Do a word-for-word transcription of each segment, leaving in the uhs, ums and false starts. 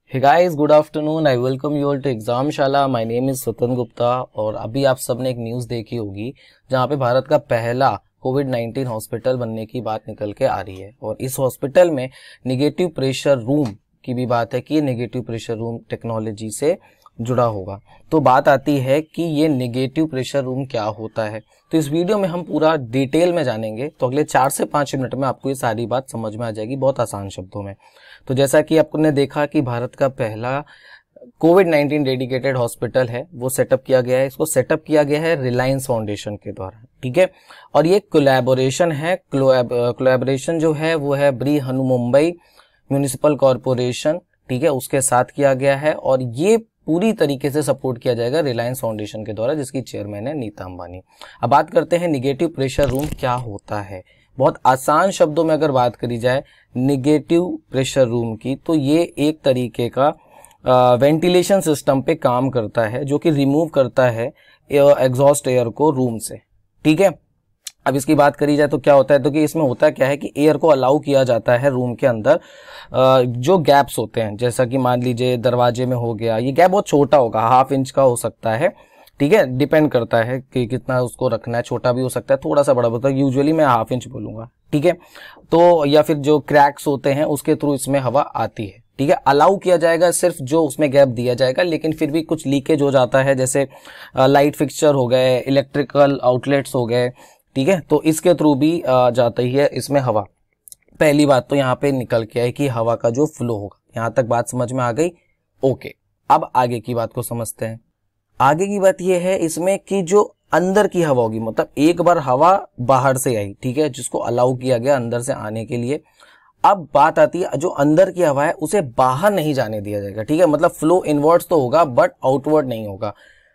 Hey guys, good afternoon. I welcome you all to exam शाला. My name is स्वतंत्र गुप्ता और अभी आप सबने एक न्यूज़ देखी होगी जहां पे भारत का पहला कोविड नाइन्टीन हॉस्पिटल बनने की बात निकल के आ रही है और इस हॉस्पिटल में नेगेटिव प्रेशर रूम की भी बात है कि ये नेगेटिव प्रेशर रूम टेक्नोलॉजी से जुड़ा होगा। तो बात आती है कि ये नेगेटिव प्रेशर रूम क्या होता है, तो इस वीडियो में हम पूरा डिटेल में जानेंगे। तो अगले चार से पाँच मिनट में आपको ये सारी बात समझ में आ जाएगी बहुत आसान शब्दों में। तो जैसा कि आपने देखा कि भारत का पहला कोविड नाइन्टीन डेडिकेटेड हॉस्पिटल है वो सेटअप किया गया है। इसको सेटअप किया गया है रिलायंस फाउंडेशन के द्वारा, ठीक है। और ये कोलैबोरेशन है, कोलैबोरेशन जो है वो है Brihanmumbai municipal corporation, ठीक है, उसके साथ किया गया है और ये पूरी तरीके से सपोर्ट किया जाएगा रिलायंस फाउंडेशन के द्वारा, जिसकी चेयरमैन है नीता अंबानी। अब बात करते हैं नेगेटिव प्रेशर रूम क्या होता है। बहुत आसान शब्दों में अगर बात करी जाए नेगेटिव प्रेशर रूम की, तो ये एक तरीके का वेंटिलेशन सिस्टम पे काम करता है जो कि रिमूव करता है एग्जॉस्ट एयर को रूम से, ठीक है। अब इसकी बात करी जाए तो क्या होता है, तो कि इसमें होता क्या है कि एयर को अलाउ किया जाता है रूम के अंदर जो गैप्स होते हैं, जैसा कि मान लीजिए दरवाजे में हो गया, ये गैप बहुत छोटा होगा, हाफ इंच का हो सकता है, ठीक है, डिपेंड करता है कि कितना उसको रखना है, छोटा भी हो सकता है, थोड़ा सा बड़ा होता है, यूजुअली मैं हाफ इंच बोलूंगा, ठीक है। तो या फिर जो क्रैक्स होते हैं उसके थ्रू इसमें हवा आती है, ठीक है। अलाउ किया जाएगा सिर्फ जो उसमें गैप दिया जाएगा, लेकिन फिर भी कुछ लीकेज हो जाता है, जैसे लाइट फिक्सचर हो गए, इलेक्ट्रिकल आउटलेट्स हो गए, ठीक है, तो इसके थ्रू भी जाती है इसमें हवा। पहली बात तो यहाँ पे निकल के है कि हवा का जो फ्लो होगा, यहाँ तक बात समझ में आ गई। ओके, अब आगे की बात को समझते हैं। आगे की बात यह है इसमें कि जो अंदर की हवा होगी, मतलब एक बार हवा बाहर से आई, ठीक है, जिसको अलाउ किया गया अंदर से आने के लिए। अब बात आती है जो अंदर की हवा है उसे बाहर नहीं जाने दिया जाएगा, ठीक है, मतलब फ्लो इनवर्ड्स तो होगा बट आउटवर्ड नहीं होगा।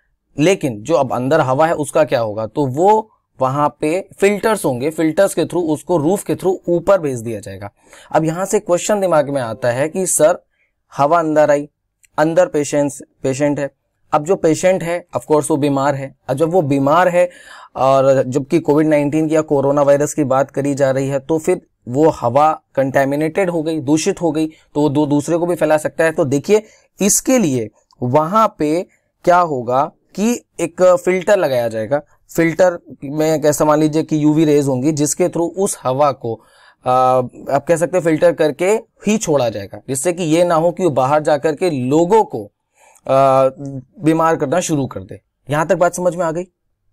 लेकिन जो अब अंदर हवा है उसका क्या होगा, तो वो वहां पे फिल्टर्स होंगे, फिल्टर्स के थ्रू उसको रूफ के थ्रू ऊपर भेज दिया जाएगा। अब यहां से क्वेश्चन दिमाग में आता है कि सर हवा अंदर आई, अंदर पेशेंट पेशेंट है, अब जो पेशेंट है ऑफ कोर्स वो बीमार है। अब जब वो बीमार है और जबकि कोविड नाइन्टीन की या कोरोना वायरस की बात करी जा रही है, तो फिर वो हवा कंटेमिनेटेड हो गई, दूषित हो गई, तो वो दो दूसरे को भी फैला सकता है। तो देखिए इसके लिए वहां पे क्या होगा कि एक फिल्टर लगाया जाएगा। फिल्टर में कैसा, मान लीजिए कि यूवी रेज होंगी जिसके थ्रू उस हवा को आ, आप कह सकते हैं फिल्टर करके ही छोड़ा जाएगा, जिससे कि ये ना हो कि वो बाहर जाकर के लोगों को आ, बीमार करना शुरू कर दे। यहां तक बात समझ में आ गई।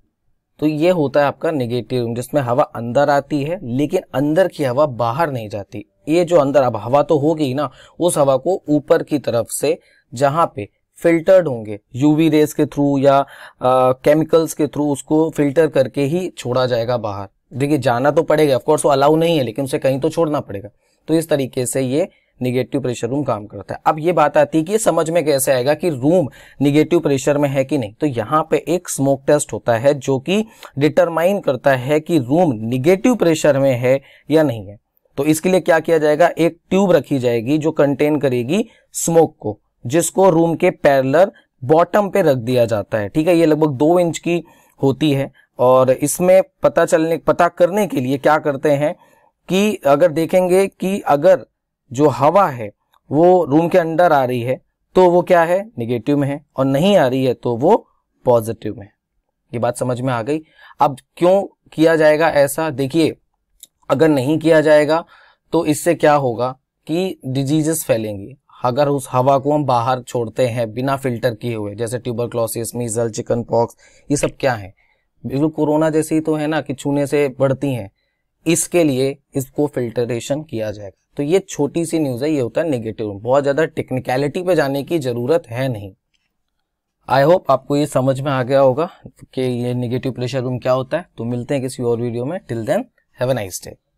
तो ये होता है आपका नेगेटिव रूम, जिसमें हवा अंदर आती है लेकिन अंदर की हवा बाहर नहीं जाती। ये जो अंदर अब हवा तो होगी ना, उस हवा को ऊपर की तरफ से जहां पे फिल्टर्ड होंगे यूवी रेस के थ्रू या केमिकल्स के थ्रू उसको फिल्टर करके ही छोड़ा जाएगा बाहर। देखिए जाना तो पड़ेगा, ऑफ कोर्स वो अलाउ नहीं है, लेकिन उसे कहीं तो छोड़ना पड़ेगा। तो इस तरीके से ये नेगेटिव प्रेशर रूम काम करता है। अब ये बात आती है कि ये समझ में कैसे आएगा कि रूम नेगेटिव प्रेशर में है कि नहीं। तो यहाँ पे एक स्मोक टेस्ट होता है जो कि डिटरमाइन करता है कि रूम नेगेटिव प्रेशर में है या नहीं है। तो इसके लिए क्या किया जाएगा, एक ट्यूब रखी जाएगी जो कंटेन करेगी स्मोक को, जिसको रूम के पैरेलल बॉटम पे रख दिया जाता है, ठीक है। ये लगभग दो इंच की होती है और इसमें पता चलने पता करने के लिए क्या करते हैं कि अगर देखेंगे कि अगर जो हवा है वो रूम के अंदर आ रही है तो वो क्या है, नेगेटिव में है, और नहीं आ रही है तो वो पॉजिटिव में है। ये बात समझ में आ गई। अब क्यों किया जाएगा ऐसा, देखिए अगर नहीं किया जाएगा तो इससे क्या होगा कि डिजीजेस फैलेंगी। अगर उस हवा को हम बाहर छोड़ते हैं बिना फिल्टर किए हुए, जैसे ट्यूबरक्लोसिस, मीजल, चिकन पॉक्स, ये सब क्या है, बिल्कुल कोरोना जैसी ही तो है ना कि छूने से बढ़ती हैं। इसके लिए इसको फिल्टरेशन किया जाएगा। तो ये छोटी सी न्यूज है, ये होता है नेगेटिव। बहुत ज्यादा टेक्निकलिटी पे जाने की जरूरत है नहीं। आई होप आपको ये समझ में आ गया होगा कि ये नेगेटिव प्रेशर रूम क्या होता है। तो मिलते हैं किसी और वीडियो में। Till then have a nice day.